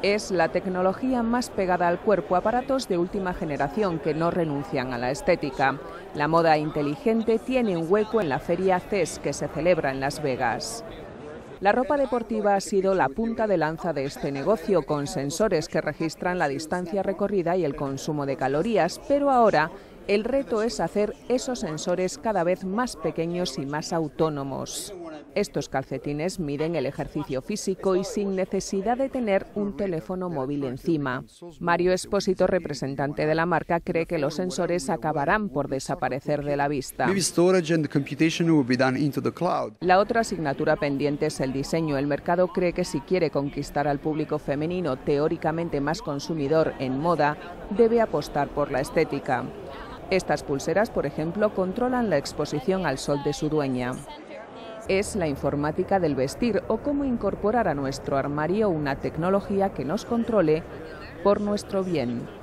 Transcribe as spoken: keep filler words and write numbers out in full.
Es la tecnología más pegada al cuerpo, aparatos de última generación que no renuncian a la estética. La moda inteligente tiene un hueco en la feria C E S que se celebra en Las Vegas. La ropa deportiva ha sido la punta de lanza de este negocio, con sensores que registran la distancia recorrida y el consumo de calorías, pero ahora el reto es hacer esos sensores cada vez más pequeños y más autónomos. Estos calcetines miden el ejercicio físico y sin necesidad de tener un teléfono móvil encima. Mario Espósito, representante de la marca, cree que los sensores acabarán por desaparecer de la vista. La otra asignatura pendiente es el diseño. El mercado cree que si quiere conquistar al público femenino, teóricamente más consumidor en moda, debe apostar por la estética. Estas pulseras, por ejemplo, controlan la exposición al sol de su dueña. Es la informática del vestir, o cómo incorporar a nuestro armario una tecnología que nos controle por nuestro bien.